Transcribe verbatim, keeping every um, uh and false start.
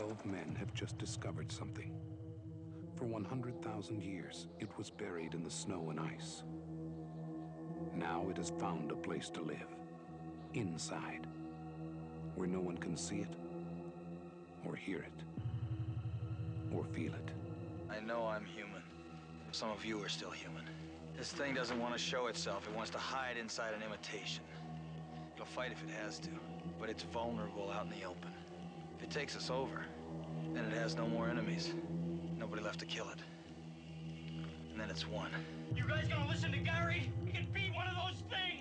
Twelve men have just discovered something. For one hundred thousand years, it was buried in the snow and ice. Now it has found a place to live. Inside. Where no one can see it, or hear it, or feel it. I know I'm human. Some of you are still human. This thing doesn't want to show itself. It wants to hide inside an imitation. It'll fight if it has to, but it's vulnerable out in the open. If it takes us over, then it has no more enemies. Nobody left to kill it. And then it's won. You guys gonna listen to Gary? He can beat one of those things!